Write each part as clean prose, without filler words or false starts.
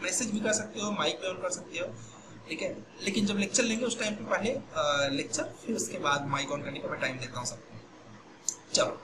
Message भी कर सकते हो, माइक भी ऑन कर सकते हो, ठीक है। लेकिन जब लेक्चर लेंगे उस टाइम पे पहले लेक्चर, फिर उसके बाद माइक ऑन करने का मैं टाइम देता हूँ सबको। चलो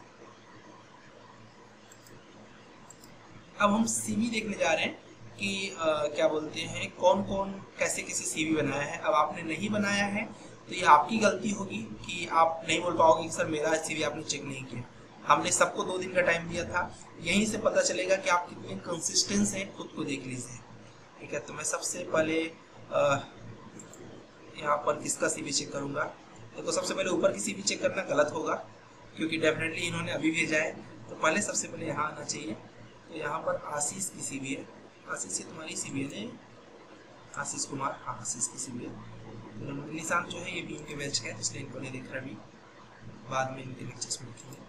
अब हम सीवी देखने जा रहे हैं कि क्या बोलते हैं कौन कौन कैसे कैसे सीवी बनाया है। अब आपने नहीं बनाया है तो ये आपकी गलती होगी कि आप नहीं बोल पाओगे कि सर मेरा सीवी आपने चेक नहीं किया। हमने सबको 2 दिन का टाइम दिया था, यहीं से पता चलेगा कि आप कितने कंसिस्टेंस हैं, खुद को देख लीजिए, ठीक है। तो मैं सबसे पहले यहाँ पर किसका सीवी चेक करूँगा। देखो सबसे पहले ऊपर की सीवी चेक करना गलत होगा क्योंकि डेफिनेटली इन्होंने अभी भेजा है, तो पहले सबसे पहले यहाँ आना चाहिए। तो यहाँ पर आशीष की सीवी है, आशीष से तुम्हारी सीवी है, आशीष कुमार, हाँ आशीष की सीवी है। निशान जो है ये भी इनके बैच का है, इसलिए इनको नहीं दिख रहा अभी, बाद में इनके लेक्चर्स में लिखेंगे।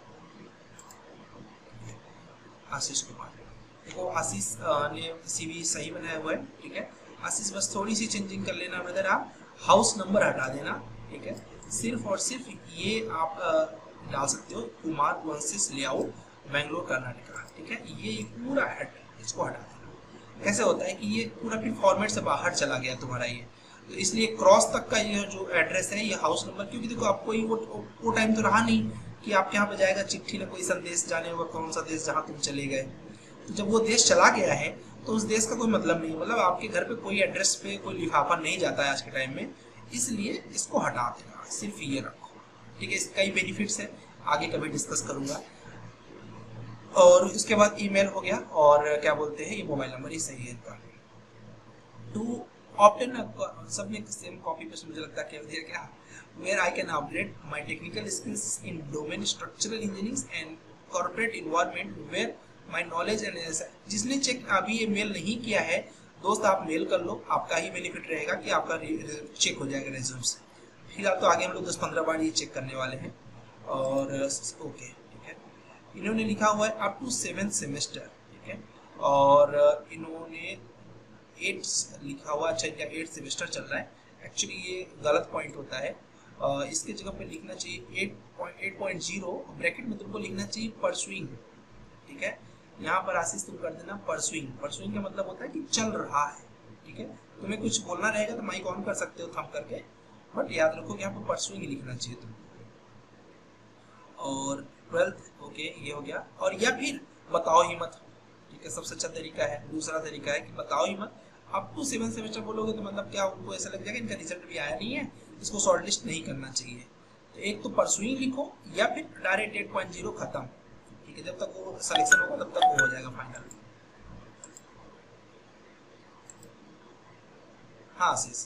आशीष कुमार, देखो आशीष ने सीवी सही बनाया हुआ है, ठीक है। आशीष बस थोड़ी सी चेंजिंग कर लेना ब्रदर, आप हाउस नंबर हटा देना, ठीक है। सिर्फ और सिर्फ ये आप डाल सकते हो कुमार वंशिस लेआउट बेंगलोर कर्नाटका, ठीक है। ये पूरा इसको हटा देना। कैसे होता है कि ये पूरा फिर फॉर्मेट से बाहर चला गया तुम्हारा ये, तो इसलिए क्रॉस तक का ये जो एड्रेस है ये हाउस नंबर, क्योंकि देखो आपको वो टाइम तो रहा नहीं कि आपके यहाँ पे जाएगा चिट्ठी ना कोई संदेश, जाने होगा कौन सा देश जहाँ तुम चले गए। तो जब वो देश चला गया है तो उस देश का कोई मतलब नहीं, मतलब आपके घर पे कोई एड्रेस पे कोई लिफाफा नहीं जाता है आज के टाइम में, इसलिए इसको हटा देना, सिर्फ ये रखो, ठीक है। इसके कई बेनिफिट्स है, आगे कभी डिस्कस करूंगा। और इसके बाद ईमेल हो गया, और क्या बोलते हैं ये मोबाइल नंबर ही सही है इनका। टू ऑप्टेन सब में सेम कॉपी पेस्ट मुझे लगता है क्या where I can upgrade my technical skills in domain structural engineering and corporate environment where my knowledge and जिसने चेक अभी ये मेल नहीं किया है दोस्त आप मेल कर लो, आपका ही बेनिफिट रहेगा कि आपका चेक हो जाएगा रेज्यूम से। फिलहाल तो आगे हम लोग 10-15 बार ये चेक करने वाले हैं। और ओके ठीक है, इन्होंने लिखा हुआ है अप टू 7th सेमेस्टर, ठीक है। और इन्होंने 8 लिखा हुआ, अच्छा इनका 8 सेमेस्टर चल रहा है। एक्चुअली ये गलत पॉइंट होता है, इसके जगह पे लिखना चाहिए 8.0 ब्रैकेट में तुमको लिखना चाहिए परसुइंग, ठीक है। यहाँ पर आशीष तुम कर देना परसुइंग। परसुइंग का मतलब होता है कि चल रहा है, ठीक है। तुम्हें कुछ बोलना रहेगा तो माइक ऑन कर सकते हो थंब करके, बट याद रखो कि यहाँ पर परसुइंग लिखना चाहिए तुमको। और 12th ओके ये हो गया। और या फिर बताओ ही मत, ठीक है, सबसे अच्छा तरीका है। दूसरा तरीका है कि बताओ ही मत। अप टू 7th सेमेस्टर बोलोगे तो मतलब क्या उनको ऐसा लग जाएगा इनका रिजल्ट भी आया नहीं है, इसको शॉर्टलिस्ट नहीं करना चाहिए। तो एक तो परसुइंग लिखो या फिर डायरेक्ट 8.0 खत्म, ठीक है। जब तक वो सिलेक्शन होगा तब तक वो हो जाएगा फाइनल। हाँ आशीष,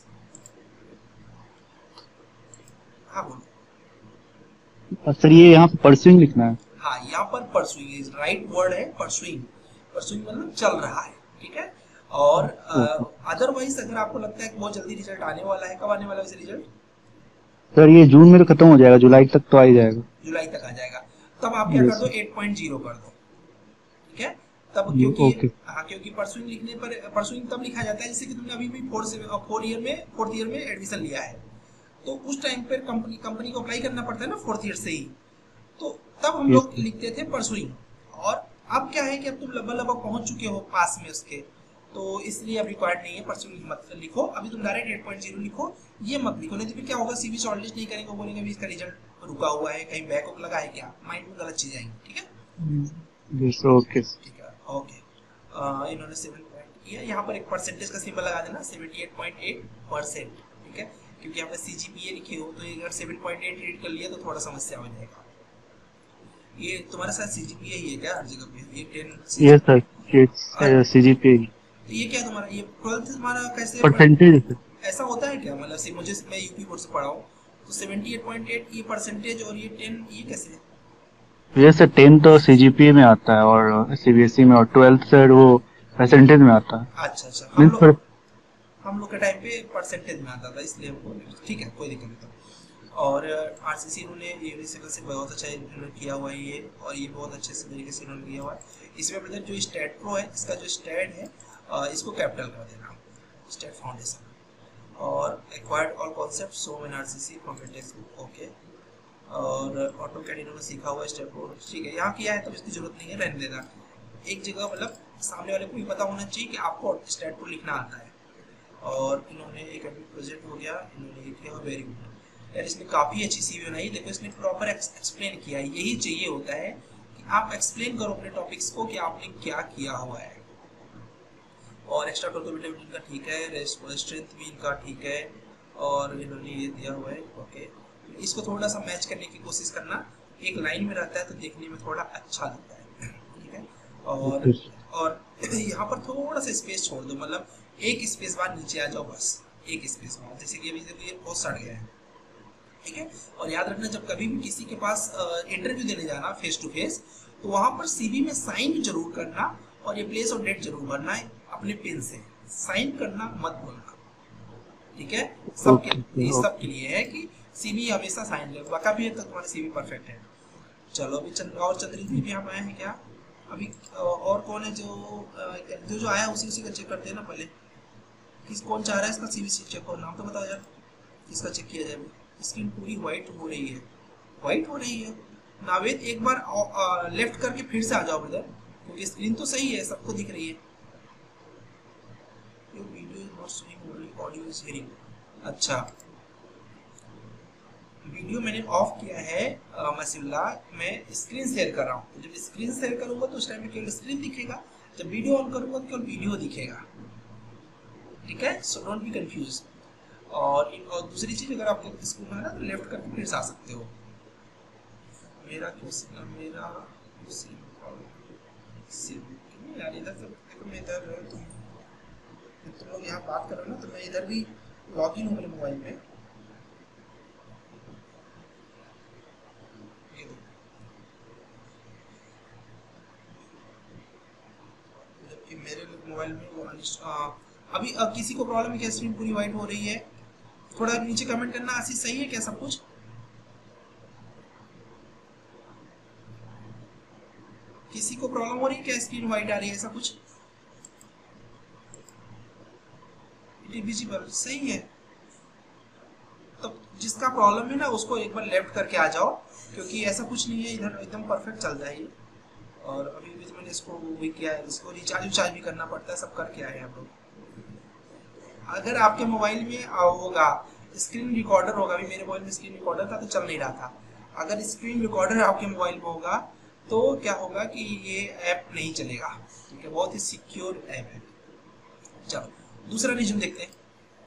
हाँ बोलो। सर ये यहाँ पे परस्यूइंग लिखना है? हाँ यहाँ पर परसुइंग राइट वर्ड है, परसुइंग। परसुइंग मतलब चल रहा है, ठीक है। और अदरवाइज अगर आपको लगता है कि बहुत जल्दी रिजल्ट आने वाला है, कब आने वाला है वैसे रिजल्ट? सर ये जून में तो खत्म हो जाएगा, जुलाई तक तो आ ही जाएगा। जुलाई तक आ जाएगा, तब आप क्या कर दो 8.0 कर दो, ठीक है। तब क्योंकि हाँ क्योंकि परसुइंग लिखने पर परसुइंग तब लिखा जाता है जैसे कि तुमने अभी भी 4th ईयर में एडमिशन लिया है, तो उस टाइम पर कंपनी को अप्लाई करना पड़ता है ना 4th ईयर से ही, तो तब हम लोग लिखते थे परसुइंग। और अब क्या है कि अब तुम लगभग पहुंच चुके हो पास में उसके, तो इसलिए अब रिक्वायर्ड नहीं है परसुइंग मत लिखो। अभी तुम डायरेक्ट 8.0 लिखो, ये मत लिखो, नहीं तो फिर क्या होगा सीवी शॉर्टलिस्ट नहीं करेंगे, बोलेंगे भी इसका रिजल्ट रुका हुआ है, कहीं बैक लगा है क्या, माइंड में गलत चीज आएंगी, ठीक है। ओके ठीक है ओके। इन्होंने 7 पॉइंट किया, यहाँ पर एक परसेंटेज का सिंबल लगा देना 78.8%, ठीक है। क्योंकि यहाँ पे CGPA लिखे हो तो अगर 7.8 रीड कर लिया तो थोड़ा समस्या हो जाएगा। ये तुम्हारे साथ CGPA ही है क्या हर जगह पे? ये 10 यस सर CGPA। तो ये क्या तुम्हारा ये 12th तुम्हारा कैसे परसेंटेज ऐसा होता है क्या? मतलब मुझे मैं यूपी बोर्ड से पढ़ा हूँ तो 78.8 ये परसेंटेज और ये 10 ये कैसे? यस सर 10 तो CGPA में आता है और CBSE में, और 12th सर वो परसेंटेज में आता है। अच्छा अच्छा, हम लोग के टाइम पे परसेंटेज में आता था इसलिए हमको, ठीक है कोई दिक्कत नहीं। और RCC इन्होंने यूनिसिकल से बहुत अच्छा इन्होंने किया हुआ है ये, और ये बहुत अच्छे से तरीके से इन्होंने किया हुआ है। इसमें ब्रदर जो स्टैट प्रो है इसका जो स्टैट है इसको कैपिटल कर देना, स्टैट फाउंडेशन। और acquired all concept so in RCC from your text book, okay. और ऑटोकैड इन्होंने सीखा हुआ है स्टैट प्रो, ठीक है। यहाँ किया है तो इसकी जरूरत नहीं है, रहने देना। एक जगह मतलब सामने वाले को भी पता होना चाहिए कि आपको स्टैट को लिखना आता है। और इन्होंने एक प्रोजेक्ट हो गया, इन्होंने ये किया, वेरी गुड यार, इसने काफ़ी अच्छी सीवी बनाई। देखो इसने प्रॉपर एक्सप्लेन किया है, यही चाहिए होता है कि आप एक्सप्लेन करो अपने टॉपिक्स को कि आपने क्या किया हुआ है। और एक्स्ट्रा करिकुलर इनका ठीक है, स्ट्रेंथ भी इनका ठीक है, और इन्होंने ये दिया हुआ है। ओके, इसको थोड़ा सा मैच करने की कोशिश करना, एक लाइन में रहता है तो देखने में थोड़ा अच्छा लगता है, ठीक है। और यहाँ पर थोड़ा सा स्पेस छोड़ दो, मतलब एक स्पेस बाद नीचे आ जाओ, बस एक स्पेस बाद, जैसे कि अभी ये बहुत सड़ गया है, ठीक है। और याद रखना, जब कभी भी किसी के पास इंटरव्यू देने जाना फेस टू फेस, तो वहां पर सीवी में साइन जरूर करना, और ये प्लेस और डेट जरूर भरना है अपने पेन से, साइन करना मत भूलना, ठीक है। सबके लिए है कि सीवी हमेशा साइन ले, बाका भी तक तुम्हारी सीवी परफेक्ट है। चलो अभी और चंद्रित भी यहाँ आए हैं क्या अभी? और कौन है जो आया उसी का चेक करते हैं ना पहले, कौन चाह रहा है इसका सीवी चेक करो, नाम तो बताओ यार, किसका चेक किया जाए। स्क्रीन पूरी व्हाइट हो रही है, व्हाइट हो रही है। नावेद एक बार लेफ्ट करके फिर से आ जाओ इधर, क्योंकि स्क्रीन तो सही है, सबको दिख रही है। Video is not showing, only audio is hearing. अच्छा, वीडियो मैंने ऑफ किया है मसील्ला, मैं स्क्रीन शेयर कर रहा हूँ, तो जब स्क्रीन शेयर करूंगा तो उस टाइम में केवल स्क्रीन दिखेगा, जब वीडियो ऑन करूंगा तो केवल वीडियो दिखेगा, ठीक है। So don't be confuse. और दूसरी चीज, अगर आपको स्कूल में है ना तो लेफ्ट करके फिर से आ सकते हो। मेरा यार इधर तो देखो, मैं इधर तुम लोग यहाँ बात कर रहे हो ना, तो मैं इधर भी लॉग इन हूँ मेरे मोबाइल में, जबकि मेरे मोबाइल में वो अभी किसी को प्रॉब्लम है क्या? स्क्रीन पूरी व्हाइट हो रही है? थोड़ा नीचे कमेंट करना। आशीष सही है क्या सब कुछ? किसी को प्रॉब्लम हो रही है क्या? स्क्रीन व्हाइट आ रही है ऐसा कुछ? इट इज विजिबल, सही है। तो जिसका प्रॉब्लम है ना उसको एक बार लेफ्ट करके आ जाओ, क्योंकि ऐसा कुछ नहीं है, इधर एकदम परफेक्ट चल रहा है ये। और अभी भी मैंने इसको भी किया है, इसको रिचार्ज भी करना पड़ता है, सब करके आए हम लोग। अगर आपके मोबाइल में होगा स्क्रीन रिकॉर्डर होगा, अभी मेरे मोबाइल में स्क्रीन रिकॉर्डर था तो चल नहीं रहा था, अगर स्क्रीन रिकॉर्डर आपके मोबाइल में होगा तो क्या होगा कि ये ऐप नहीं चलेगा, ठीक है। बहुत ही सिक्योर ऐप है। चलो दूसरा रिज्यूम देखते हैं,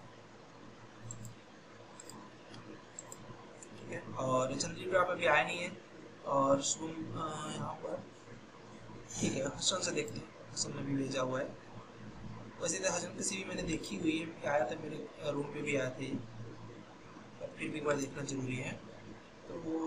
ठीक है। और चंद्रजीत आप अभी आए नहीं है, और शुभम यहाँ पर, ठीक है। हसन से देखते हैं, हसन ने भी भेजा हुआ है। वैसे तो हसन की सीवी मैंने देखी हुई है, आया था मेरे रूम पे भी आया थे, फिर भी एक बार देखना जरूरी है। तो वो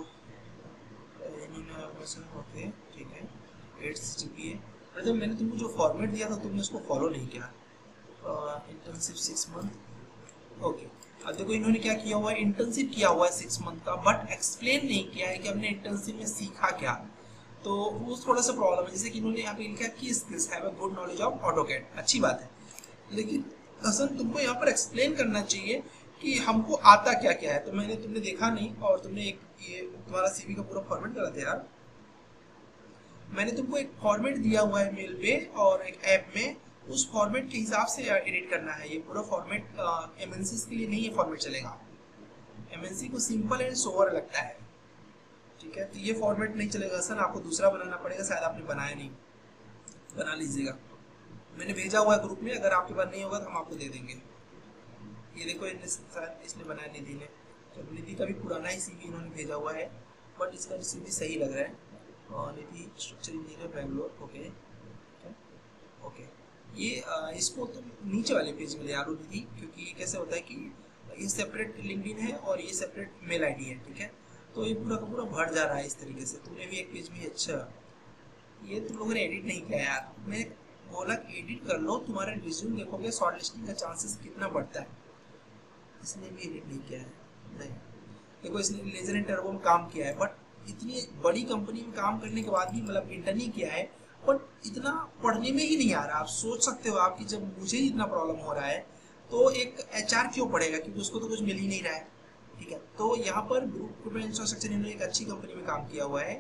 ओके, ठीक है। 8 CGPA, मतलब मैंने तुमको जो फॉर्मेट दिया था तुमने उसको फॉलो नहीं किया। Internship 6 month, okay. अब देखो इन्होंने क्या किया हुआ है, इंटर्नशिप किया हुआ है 6 मंथ का, बट एक्सप्लेन नहीं किया है कि हमने इंटर्नशिप में सीखा क्या, तो वो थोड़ा सा प्रॉब्लम है। जैसे कि इन्होंने यहाँ पे लिखा की skills have a good knowledge of AutoCAD, अच्छी बात है, लेकिन हसन तुमको यहाँ पर एक्सप्लेन करना चाहिए कि हमको आता क्या क्या है। तो तुमने देखा नहीं, और तुमने एक ये तुम्हारा सीवी का पूरा फॉर्मेट करा था यार, मैंने तुमको एक फॉर्मेट दिया हुआ है मेल पे और एक ऐप में, उस फॉर्मेट के हिसाब से एडिट करना है। ये पूरा फॉर्मेट एमएनसी के लिए नहीं, ये फॉर्मेट चलेगा, एमएनसी को सिंपल एंड सोवर लगता है, ठीक है। तो ये फॉर्मेट नहीं चलेगा सर, आपको दूसरा बनाना पड़ेगा, शायद आपने बनाया नहीं, बना लीजिएगा। मैंने भेजा हुआ है ग्रुप में, अगर आपके पास नहीं होगा तो हम आपको दे देंगे। ये देखो इसने बनाया निधि ने, तो निधि का भी पुराना ही सीवी इन्होंने भेजा हुआ है, बट इसका सीवी सही लग रहा है। और Nidhi structure engineer Bangalore, okay okay. ये इसको तुम नीचे वाले पेज में ले आ लो निधि, क्योंकि ये कैसे होता है कि ये सेपरेट लिंक्डइन है और ये सेपरेट मेल आईडी है, ठीक है। तो ये पूरा का पूरा भर जा रहा है इस तरीके से। तुमने भी एक पेज में, अच्छा ये तुम लोगों ने एडिट नहीं किया यार, मैं बोला एडिट कर लो, तुम्हारा रिज्यूम देखोगे शॉर्ट लिस्टिंग का चांसेस कितना बढ़ता है, इसने भी एडिट नहीं किया है। नहीं देखो, इसने लेजर एंड टर्बो में काम किया है, बट इतनी बड़ी कंपनी में काम करने के बाद भी, मतलब इंटर्न ही किया है, बट इतना पढ़ने में ही नहीं आ रहा। आप सोच सकते हो आप कि जब मुझे इतना प्रॉब्लम हो रहा है तो एक एचआर क्यों पढ़ेगा, क्योंकि उसको तो कुछ मिल ही नहीं रहा है, ठीक है। तो यहाँ पर ग्रुप इंफ्रास्ट्रक्चर इन्होंने एक अच्छी कंपनी में काम किया हुआ है,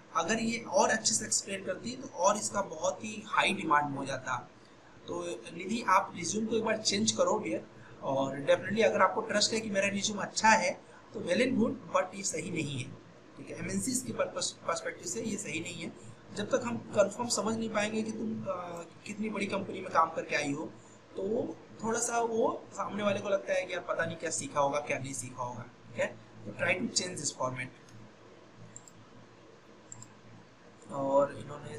अगर ये और अच्छे से एक्सप्लेन करती तो और इसका बहुत ही हाई डिमांड हो जाता। तो निधि आप रिज्यूम को एक बार चेंज करो डियर, और डेफिनेटली अगर आपको ट्रस्ट है कि मेरा रिज्यूम अच्छा है तो वेल एंड गुड, बट ये सही नहीं है, ठीक है। एमएनसीज के पर्सपेक्टिव से ये सही नहीं है। जब तक हम कंफर्म समझ नहीं पाएंगे कि तुम कितनी बड़ी कंपनी में काम करके आई हो, तो थोड़ा सा वो सामने वाले को लगता है कि यार पता नहीं क्या सीखा होगा क्या नहीं सीखा होगा, ठीक है। तो try to change this format. और इन्होंने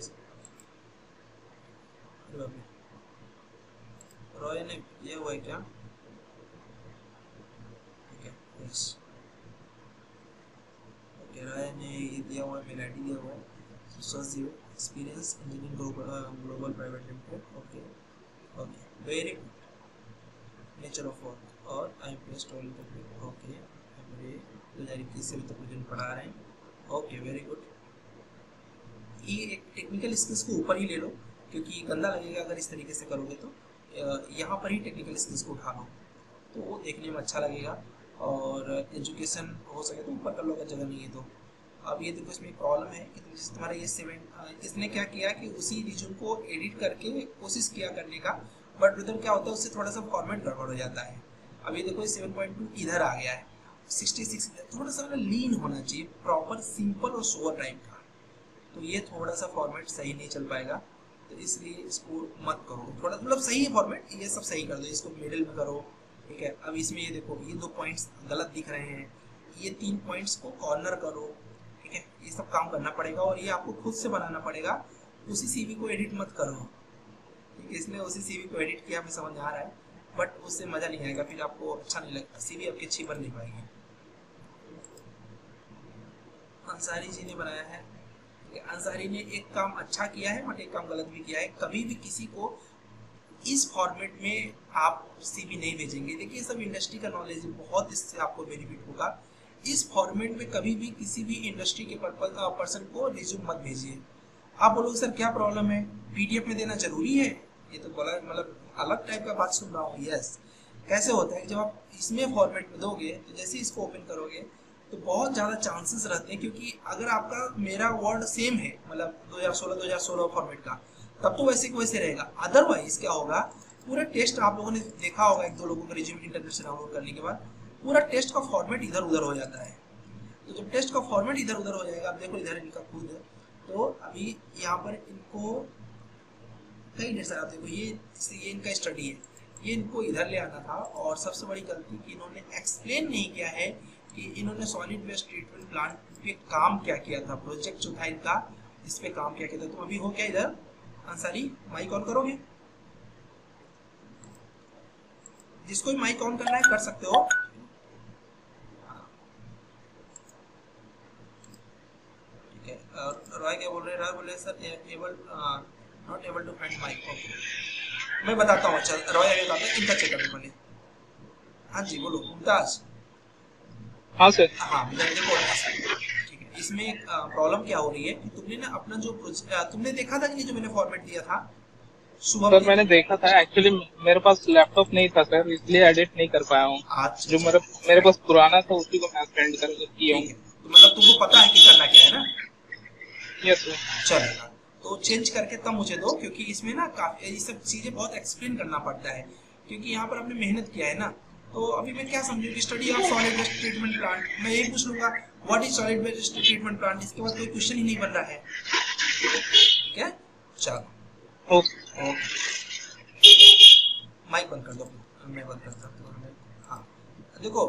रॉय ने ये हुआ है क्या, ठीक है, यस ओके। रॉय ने ये दिया हुआ है, मेल आईडी दिया हुआ है, experience engineering global private limited, okay okay, very good. Nature of work और आई प्लेस टोल ओके, हमारे 2021 से अभी तक प्रेजेंट पढ़ा रहे हैं, ओके वेरी गुड। ये एक टेक्निकल स्किल्स को ऊपर ही ले लो, क्योंकि गंदा लगेगा अगर इस तरीके से करोगे। तो यहाँ पर ही टेक्निकल स्किल्स को उठा लो, तो वो देखने में अच्छा लगेगा। और एजुकेशन हो सके तो ऊपर कर लो अगर जगह नहीं है तो। अब ये देखो इसमें एक प्रॉब्लम है कि तुम्हारा ये 7 इसने क्या किया कि उसी रिज्यूम को एडिट करके कोशिश किया करने का, बट उधर क्या होता है उससे थोड़ा सा फॉर्मेट गड़बड़ हो जाता है। अब ये देखो 7.2 इधर आ गया है, 66 थोड़ा सा लीन होना चाहिए, प्रॉपर सिंपल और सोवर टाइप का। तो ये थोड़ा सा फॉर्मेट सही नहीं चल पाएगा, तो इसलिए इसको मत करो। थोड़ा मतलब सही है फॉर्मेट, ये सब सही कर दो, इसको मिडिल में करो, ठीक है। अब इसमें ये देखो ये 2 पॉइंट्स गलत दिख रहे हैं, ये 3 पॉइंट्स को कॉर्नर करो, ठीक है। ये सब काम करना पड़ेगा और ये आपको खुद से बनाना पड़ेगा, उसी सीवी को एडिट मत करो, ठीक है। इसने उसी सीवी को एडिट किया, हमें समझ आ रहा है, बट उससे मजा नहीं आएगा, फिर आपको अच्छा नहीं लगता, सीवी आपकी अच्छी बन नहीं पाएगी। अंसारी जी ने बनाया है, अंसारी ने एक काम अच्छा किया है बट एक काम गलत भी किया है। कभी भी किसी को इस फॉर्मेट में आप सीवी नहीं भेजेंगे। देखिए सब इंडस्ट्री का नॉलेज है, बहुत इससे आपको बेनिफिट होगा। इस फॉर्मेट में कभी भी किसी भी इंडस्ट्री के पर्सन को रिज्यूम मत भेजिए। आप बोलोगे सर क्या प्रॉब्लम है, पीडीएफ में देना जरूरी है, ये तो बोला मतलब अलग टाइप का बात सुन रहा हूँ। यस, कैसे होता है कि जब आप इसमें फॉर्मेट में दोगे तो जैसे इसको ओपन करोगे तो बहुत ज़्यादा चांसेस रहते हैं, क्योंकि अगर आपका मेरा वर्ड सेम है, मतलब 2016 फॉर्मेट का, तब तो वैसे को वैसे रहेगा। अदरवाइज क्या होगा, पूरा टेस्ट आप लोगों ने देखा होगा, 1-2 लोगों का रिज्यूम इंटरनेट से डाउनलोड करने के बाद पूरा टेस्ट का फॉर्मेट इधर उधर हो जाता है। तो जब टेस्ट का फॉर्मेट इधर उधर हो जाएगा, आप देखो इधर इनका खुद है, तो अभी यहाँ पर इनको कई ढेर सारा, देखो ये इनका स्टडी है, ये इनको इधर ले आना था। और सबसे बड़ी गलती कि इन्होंने एक्सप्लेन नहीं किया है कि इन्होंने सॉलिड वेस्ट ट्रीटमेंट प्लांट पे काम क्या किया था, प्रोजेक्ट जो था इनका इस पे काम क्या किया था। तो अभी हो क्या इधर, अंसारी माइक ऑन करोगे, जिसको भी माइक ऑन करना है कर सकते हो। ठीक है, रॉय क्या बोल रहे हैं, रॉय बोल रहे हैं sir not able to find mic. Okay मैं बताता हूँ, अच्छा रॉय आगे बताता है, इनका चेक करने वाले। हाँ जी बोलो मुमताज। हाँ सर। हाँ देखो ठीक है, इसमें एक प्रॉब्लम क्या हो रही है कि तुमने ना अपना जो तुमने देखा था कि जो मैंने फॉर्मेट दिया था सुबह सर मैंने देखा था, एक्चुअली मेरे पास लैपटॉप नहीं था सर, इसलिए एडिट नहीं कर पाया हूँ। जो मेरे पास पुराना था उसी को मैं सेंड कर किया हूँ। तो मतलब तुमको पता है कि करना क्या है ना। Yes sir. चलेगा, तो चेंज करके तब मुझे दो, क्योंकि इसमें ना काफी ये सब चीजें बहुत एक्सप्लेन करना पड़ता है, क्योंकि यहाँ पर आपने मेहनत किया है ना। तो अभी मैं क्या समझू कि study of solid waste treatment plant, मैं यही पूछ लूंगा what is solid waste treatment plant, इसके बाद कोई क्वेश्चन ही नहीं बन रहा है। ठीक है, चलो ओके माइक बंद कर दो, मैं बंद करता हूँ। हाँ देखो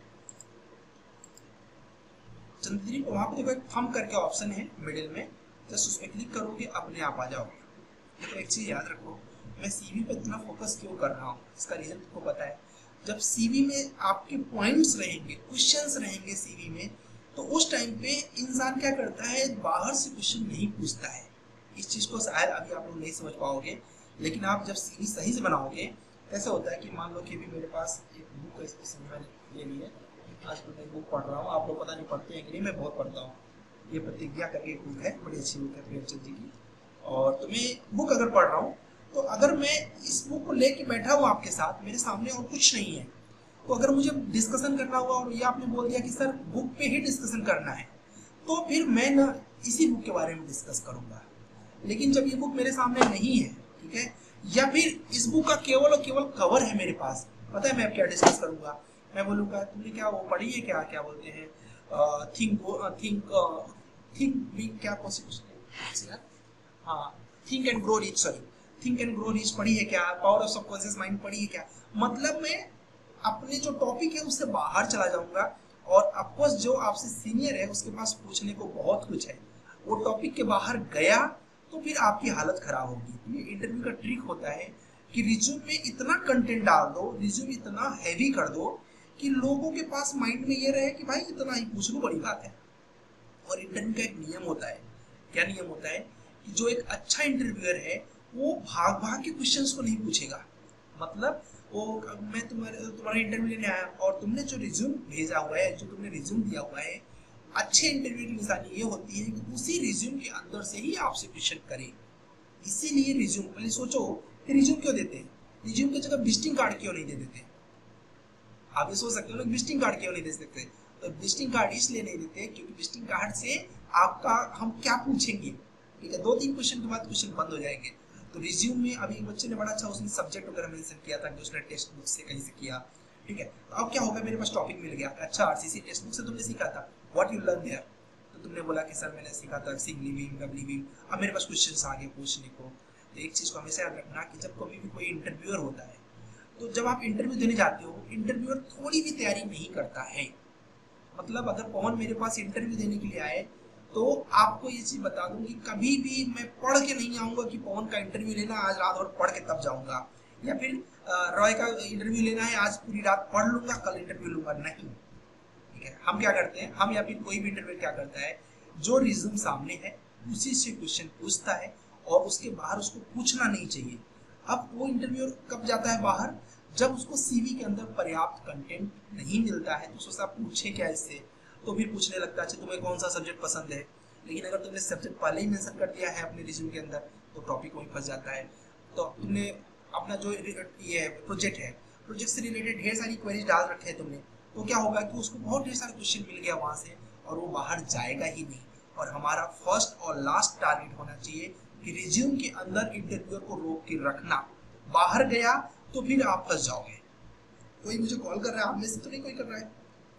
चंद्री, वहाँ पे देखो एक थंब करके ऑप्शन है मिडिल में, जस्ट उस पर क्लिक करोगे अपने आप आ जाओगे। देखो एक चीज याद रखो, मैं सीवी पे इतना फोकस क्यों कर रहा हूँ, इसका रीजन तुमको पता है। जब सीवी में आपके पॉइंट्स रहेंगे, क्वेश्चंस रहेंगे सीवी में, तो उस टाइम पे इंसान क्या करता है, बाहर से क्वेश्चन नहीं पूछता है। इस चीज को शायद अभी आप लोग नहीं समझ पाओगे, लेकिन आप जब सीवी सही से बनाओगे, ऐसा होता है कि मान लो कि भी मेरे पास एक बुक मैंने ले ली है, आज तो मैं बुक पढ़ रहा हूँ, आप लोग पता नहीं पढ़ते हैं कि नहीं, मैं बहुत पढ़ता हूँ। ये प्रतिज्ञा करके एक बुक है, बड़ी अच्छी बुक है प्रेमचंद जी की। और तो मैं बुक अगर पढ़ रहा हूँ, तो अगर मैं इस बुक को लेके बैठा हूँ आपके साथ, मेरे सामने और कुछ नहीं है, तो अगर मुझे डिस्कशन करना हुआ और ये आपने बोल दिया कि सर बुक पे ही डिस्कशन करना है, तो फिर मैं ना इसी बुक के बारे में डिस्कस करूंगा। लेकिन जब ये बुक मेरे सामने नहीं है, ठीक है, या फिर इस बुक का केवल और केवल कवर है मेरे पास, पता है मैं अब क्या डिस्कस करूंगा? मैं बोलूंगा तुमने क्या वो पढ़ी है, क्या क्या बोलते हैं, थिंक क्या कॉन्स्टिट्यूशन, हाँ, think and grow rich, sorry, think and grow rich पढ़ी है क्या? पावर ऑफ सबकॉन्शियस माइंड पढ़ी है क्या? मतलब मैं अपने जो टॉपिक है उससे बाहर चला जाऊंगा, और ऑफकोर्स जो आपसे सीनियर है उसके पास पूछने को बहुत कुछ है, वो टॉपिक के बाहर गया तो फिर आपकी हालत खराब होगी। ये इंटरव्यू का ट्रिक होता है कि रिज्यूम में इतना कंटेंट डाल दो, रिज्यूम इतना हैवी कर दो कि लोगों के पास माइंड में ये रहे कि भाई इतना ही पूछ लो, बड़ी बात है। और इंटरव्यू का एक नियम होता है, क्या नियम होता है कि जो एक अच्छा इंटरव्यूअर है वो भाग भाग के क्वेश्चंस को नहीं पूछेगा। मतलब वो मैं तुम्हारा इंटरव्यू लेने आया और तुमने जो रिज्यूम भेजा हुआ है, जो तुमने रिज्यूम दिया हुआ है, अच्छे इंटरव्यू की निशानी ये होती है कि उसी रिज्यूम के अंदर से ही आपसे क्वेश्चन करे। इसीलिए रिज्यूम, पहले सोचो कि रिज्यूम क्यों देते हैं, रिज्यूम की जगह विजिटिंग कार्ड क्यों नहीं दे देते? आप ये सोच सकते हो ना, विजिटिंग कार्ड क्यों नहीं दे सकते? तो विजिटिंग कार्ड इसलिए नहीं देते क्योंकि विजिटिंग कार्ड से आपका हम क्या पूछेंगे, ठीक है, 2-3 क्वेश्चन के बाद क्वेश्चन बंद हो जाएंगे। तो रिज्यूम में अभी एक बच्चे ने बड़ा अच्छा उसने सब्जेक्ट वगैरह मेंशन किया था कि उसने टेक्स्ट बुक से कहीं से किया, ठीक है। तो अब क्या होगा, मेरे पास टॉपिक मिल गया, अच्छा आरसीसी टेक्स्ट बुक से तुमने सीखा था, व्हाट यू लर्न देयर, तो तुमने बोला कि सर मैंने सीखा था सिंग लिविंग, डब लिविंग। अब मेरे पास क्वेश्चंस आ गए पूछने को। तो एक चीज को हमेशा याद रखना कि जब कभी भी कोई इंटरव्यूअर होता है, तो जब आप इंटरव्यू देने जाते हो, इंटरव्यूअर थोड़ी भी तैयारी नहीं करता है। मतलब अगर पवन मेरे पास इंटरव्यू देने के लिए आए तो आपको ये चीज बता दूं कि कभी भी मैं पढ़ के नहीं आऊंगा कि पवन का इंटरव्यू लेना, आज रात भर पढ़ के तब जाऊंगा, या फिर रॉय का इंटरव्यू लेना है, आज पूरी रात पढ़ लूंगा कल इंटरव्यू लूंगा, नहीं। ठीक है, हम क्या करते हैं, हम या फिर कोई भी इंटरव्यू क्या करता है, जो रिज्यूम सामने है उसी से क्वेश्चन पूछता है और उसके बाहर उसको पूछना नहीं चाहिए। अब वो इंटरव्यू कब जाता है बाहर, जब उसको सीवी के अंदर पर्याप्त कंटेंट नहीं मिलता है, तो सोचता पूछे क्या इससे, तो फिर पूछने लगता है अच्छा तुम्हें कौन सा सब्जेक्ट पसंद है। लेकिन अगर तुमने सब्जेक्ट पहले ही मेंशन कर दिया है अपने रिज्यूम के अंदर, तो टॉपिक वहीं फंस जाता है। तो तुमने अपना जो ये प्रोजेक्ट है, प्रोजेक्ट से रिलेटेड ढेर सारी क्वेरीज डाल रखे हैं तुमने, तो क्या होगा कि उसको बहुत ढेर सारे क्वेश्चन मिल गया वहां से, और वो बाहर जाएगा ही नहीं। और हमारा फर्स्ट और लास्ट टारगेट होना चाहिए कि रिज्यूम के अंदर इंटरव्यूअर को रोक के रखना, बाहर गया तो फिर आप फंस जाओगे। कोई मुझे कॉल कर रहा है, आप में से तो नहीं कोई कर रहा है?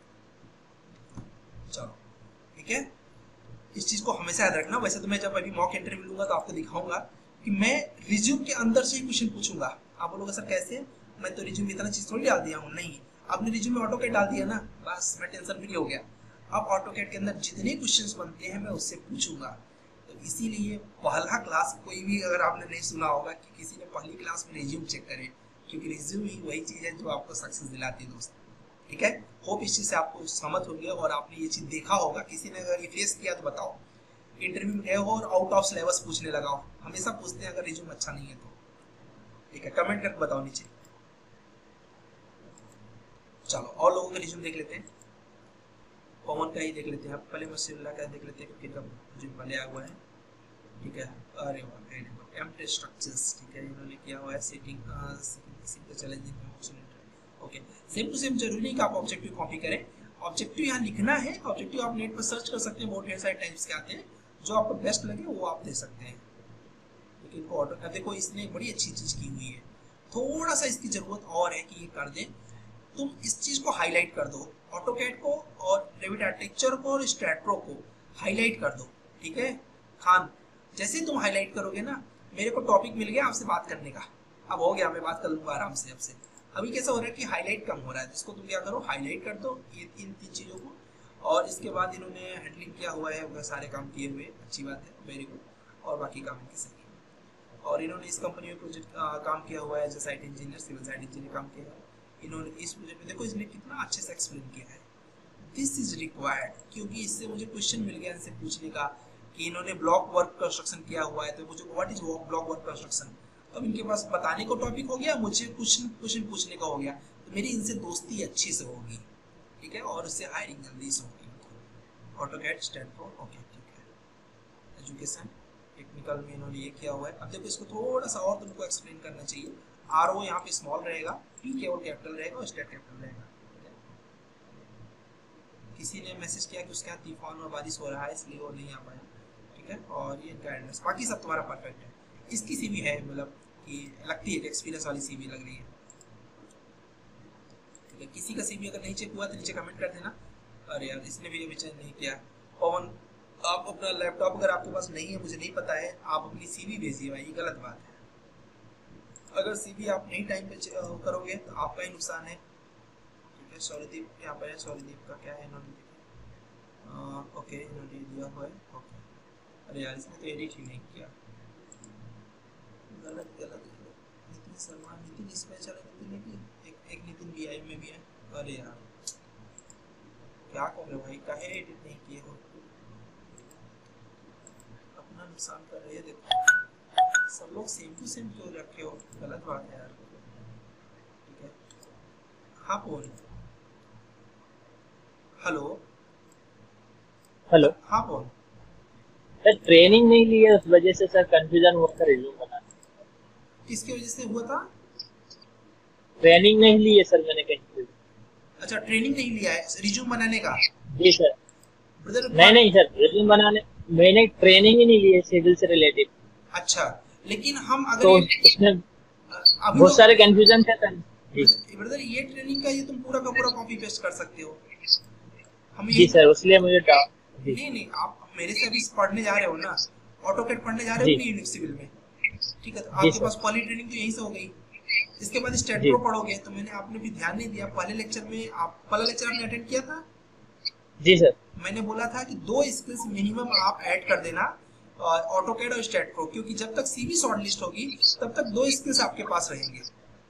चलो ठीक है, इस चीज को हमेशा याद रखना। वैसे तो मैं जब अभी मॉक इंटरव्यू लूंगा तो आपको दिखाऊंगा कि मैं रिज्यूम के अंदर से ही क्वेश्चन पूछूंगा। आप बोलोगे सर कैसे, मैं तो रिज्यूम में इतना चीज थोड़ी डाल दिया हूँ। नहीं, आपने रिज्यूम में ऑटोकैड डाल दिया ना, बस मैं टेंशन फ्री हो गया। अब ऑटोकैड के अंदर जितने क्वेश्चंस बनते हैं मैं उससे पूछूंगा। तो इसीलिए पहला क्लास, कोई भी अगर आपने नहीं सुना होगा कि किसी ने पहली क्लास में रिज्यूम चेक करे, क्योंकि रिज्यूम ही वही चीज है जो आपको सक्सेस दिलाती है दोस्त। ठीक है, होप इस चीज से आपको समझ हो गया और आपने ये चीज देखा होगा। किसी ने अगर ये फेस किया तो बताओ, इंटरव्यू में गए हो और आउट ऑफ सिलेबस पूछने लगा हो, हमेशा पूछते हैं अगर रिज्यूम अच्छा नहीं है तो। ठीक है, कमेंट करके बताओ नीचे। चलो और लोगों का रिज्यूम देख लेते हैं। पवन का ही देख लेते हैं, पहले मशीला का देख लेते हैं क्योंकि रिज्यूम पहले आया हुआ है। ठीक है, अरे वाह, एम्प्टी स्ट्रक्चर्स, ठीक है, इन्होंने किया हुआ है setting challenging. Okay, same to same जरूरी नहीं कि आप ऑब्जेक्टिव कॉपी करें। ऑब्जेक्टिव यहाँ लिखना है, ऑब्जेक्टिव आप नेट पर सर्च कर सकते हैं, बहुत ढेर सारे टाइप्स के आते हैं, जो आपको बेस्ट लगे वो आप दे सकते हैं। लेकिन इनको ऑटो देखो, इसने बड़ी अच्छी चीज की हुई है, थोड़ा सा इसकी जरूरत और है कि ये कर दें। तुम इस चीज को हाईलाइट कर दो, ऑटोकैड को और रेविट आर्किटेक्चर को और स्ट्रैटप्रो को हाईलाइट कर दो। ठीक है खान, जैसे तुम हाईलाइट करोगे ना, मेरे को टॉपिक मिल गया आपसे बात करने का, अब हो गया, मैं बात कर लूंगा आराम से आपसे। अभी कैसा हो रहा है कि हाईलाइट कम हो रहा है, जिसको तुम क्या करो, हाईलाइट कर दो ये इन 3 चीजों को। और इसके बाद इन्होंने हैंडलिंग किया हुआ है, वो सारे काम किए हुए, अच्छी बात है, वेरी गुड। और बाकी काम इनके सही है। और इन्होंने इस कंपनी में प्रोजेक्ट काम किया हुआ है, as a site engineer, civil site engineer काम किया है इन्होंने इस प्रोजेक्ट में। देखो इसने कितना अच्छे से एक्सप्लेन किया है, दिस इज रिक्वायर्ड, क्योंकि इससे मुझे क्वेश्चन मिल गया इनसे पूछने का कि इन्होंने ब्लॉक वर्क कंस्ट्रक्शन किया हुआ है, तो मुझे what is block work construction, अब इनके पास बताने को टॉपिक हो गया, मुझे क्वेश्चन पूछने का हो गया, तो मेरी इनसे दोस्ती अच्छी से होगी। ठीक है, और उससे हायरिंग जल्दी से होगी। ऑटोकैड स्टैंडफोर्ड, ओके ठीक है। एजुकेशन टेक्निकल में इन्होंने ये किया हुआ है। अब देखो इसको थोड़ा सा और तुमको एक्सप्लेन करना चाहिए। आरओ यहाँ पे स्मॉल रहेगा, पी केवल कैपिटल रहेगा और स्टेट कैपिटल रहेगा। किसी ने मैसेज किया कि उसके यहाँ तूफान और बारिश हो रहा है इसलिए वो नहीं आ पाया, है, और ये इनका एड्रेस, बाकी सब तुम्हारा परफेक्ट है। इसकी सीवी है, मतलब कि लगती है एक्सपीरियंस वाली सीवी लग रही है। ठीक है, किसी का सीवी अगर नहीं चेक हुआ तो नीचे कमेंट कर देना। अरे यार इसने भी अभी चेक नहीं किया। पवन, आप अपना लैपटॉप अगर आपके पास नहीं है, मुझे नहीं पता है, आप अपनी सीवी भेजिए भाई, ये गलत बात है। अगर सीवी आप नहीं टाइम पे करोगे तो आपका ही नुकसान है। ठीक है, सौरदीप यहाँ पर है, सौरदीप का क्या है, इन्होंने ओके इन्होंने दिया हुआ है। ओके, अरे यार इसने तो एडिट ही नहीं किया, गलत गलत गलत। नितिन शर्मा, नितिन इसमें चला, नितिन एक नितिन बीआई में भी है। अरे यार क्या कर रहे हो भाई, काहे एडिट नहीं किए हो, अपना नुकसान कर रहे हैं। देखो सब लोग सेम टू सेम क्यों रखे हो, गलत बात है यार। ठीक है, हाँ बोल, हेलो हेलो हाँ बोल। सर, ट्रेनिंग नहीं ली है, उस वजह से सर कंफ्यूजन हुआ था रिज्यूम बनाने। किसकी वजह से हुआ था? ट्रेनिंग नहीं ली है सर मैंने कहीं से। अच्छा, ट्रेनिंग नहीं लिया है रिज्यूम बनाने का? जी सर। ब्रदर नहीं सर, रिज्यूम बनाने मैंने ट्रेनिंग ही नहीं ली है सिविल से रिलेटेड। अच्छा, लेकिन हम अगर तो उसमें अभी बहुत सारे कंफ्यूजन थे सर। ब्रदर ये ट्रेनिंग का ये तुम पूरा का पूरा कॉपी पेस्ट कर सकते हो। हम जी सर, उसलिए मुझे डाउट। नहीं आप मेरे से अभी पढ़ने जा रहे हो ना, ऑटोकैड पढ़ने जा रहे हो अपनी यूनिक सिविल में। ठीक है, तो आपके पास पहली ट्रेनिंग तो यहीं से हो गई। इसके बाद स्टेट प्रो पढ़ोगे, तो मैंने आपने भी ध्यान नहीं दिया, पहले लेक्चर में पहला लेक्चर आपने अटेंड किया था? जी सर। मैंने बोला था कि 2 स्किल्स मिनिमम आप ऐड कर देना, ऑटोकैड और स्टेट प्रो, क्योंकि जब तक सीवी शॉर्टलिस्ट होगी तब तक 2 स्किल्स आपके पास रहेंगे।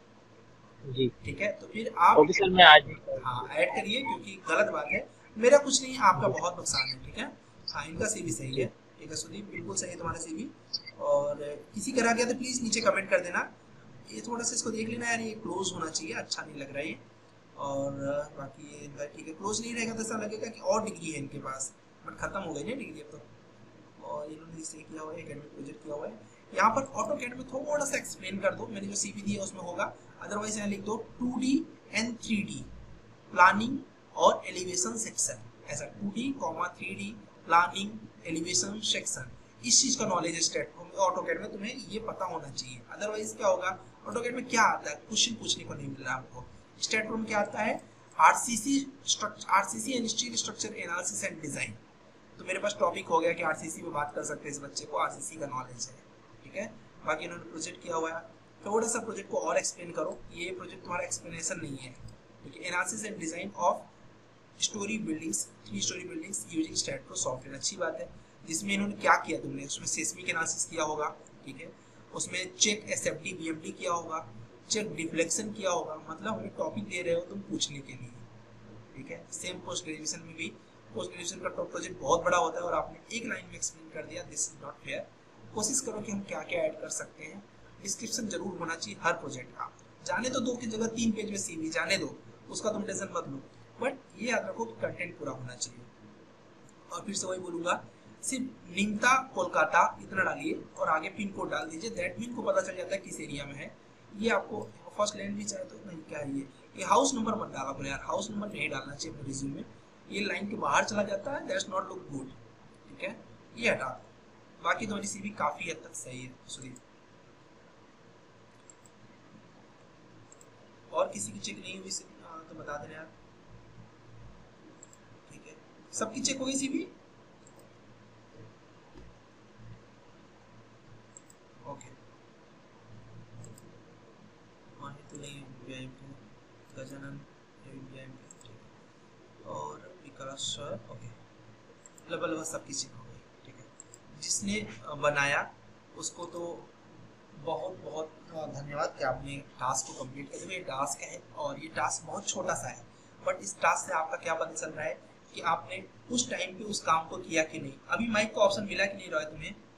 जी ठीक है, तो फिर आप ओके सर, मैं आज हाँ ऐड करिए, क्योंकि गलत बात है, मेरा कुछ नहीं, आपका बहुत नुकसान है। ठीक है, हाँ इनका सीवी सही है। ठीक है सुदीप, बिल्कुल सही है तुम्हारा सीवी। और किसी का रह गया तो प्लीज नीचे कमेंट कर देना। ये थोड़ा सा इसको देख लेना यार, ये क्लोज होना चाहिए, अच्छा नहीं लग रहा है ये। और बाकी ये इनका ठीक है, क्लोज नहीं रहेगा तो ऐसा लगेगा कि और डिग्री है इनके पास, बट खत्म हो गई ना डिग्री अब तो। और इन्होंने इसे किया हुआ है, एकेडमिक प्रोजेक्ट किया हुआ है। यहाँ पर ऑटोकैड में थोड़ा सा एक्सप्लेन कर दो, मैंने जो सीवी दी है उसमें होगा, अदरवाइज यहाँ लिख दो 2D एंड 3D प्लानिंग और एलिवेशन सेक्शन, ऐसा 2D, 3D planning elevation section, इस चीज का नॉलेज है स्टेट ऑटोकैड में, तुम्हें ये पता होना चाहिए। अदरवाइज क्या होगा, ऑटोकैड में क्या आता है, क्वेश्चन पूछने को नहीं मिल रहा आपको। स्टेट में क्या आता है, RCC and steel structure analysis and design. तो मेरे पास टॉपिक हो गया कि आरसीसी में बात कर सकते हैं, इस बच्चे को आरसीसी का नॉलेज है। ठीक है, बाकी इन्होंने प्रोजेक्ट किया हुआ है, थोड़ा सा प्रोजेक्ट को और एक्सप्लेन करो, ये प्रोजेक्ट तुम्हारा एक्सप्लेनेशन नहीं है। ठीक है, analysis and design of storey buildings, 3 storey buildings using STAAD Pro software, अच्छी बात है। जिसमें इन्होंने क्या किया, तुमने उसमें सेस्मिक एनालिसिस किया होगा। ठीक है, उसमें चेक एसएफडी बीएमडी किया होगा, चेक डिफ्लेक्शन किया होगा, मतलब हमें टॉपिक दे रहे हो तुम पूछने के लिए। ठीक है, सेम पोस्ट ग्रेजुएशन में भी, पोस्ट ग्रेजुएशन का टॉप प्रोजेक्ट बहुत बड़ा होता है और आपने एक लाइन में एक्सप्लेन कर दिया, दिस इज नॉट फेयर। कोशिश करो कि हम क्या क्या ऐड कर सकते हैं, डिस्क्रिप्शन जरूर होना चाहिए हर प्रोजेक्ट का। जाने तो 2 की जगह 3 पेज में सीवी जाने दो, उसका तुम टेंशन मत लो, बट ये याद रखो कि कंटेंट पूरा होना चाहिए। और फिर से वही बोलूंगा, सिर्फ निमता कोलकाता इतना डालिए और आगे पिन कोड डाल दीजिए, दैट मीन को पता चल जाता है किस एरिया में है। ये आपको फर्स्ट लैंड भी चाहे तो नहीं, क्या है ये हाउस नंबर मत डाला करो यार, हाउस नंबर नहीं डालना चाहिए अपने रिज्यूम में, ये लाइन के बाहर चला जाता है, दैट्स नॉट लुक गुड। ठीक है, ये हटा दो, बाकी तुम्हारी सीवी काफी हद तक सही है सुदीप। और किसी की चेक नहीं हुई तो बता देना यार। ठीक है, सबकी चेक हो गई सीवी? ओके, तो नहीं गजानन और विकास सर, ओके लगभग सबकी चेक हो गई। ठीक है, जिसने बनाया उसको तो बहुत बहुत धन्यवाद कि आपने टास्क को कंप्लीट किया। देखो ये टास्क है और ये टास्क बहुत छोटा सा है, बट इस टास्क से आपका क्या पता चल रहा है कि आपने उस टाइम पे उस काम को किया कि नहीं। अभी माइक का ऑप्शन मिला कि नहीं रहा है तुम्हें?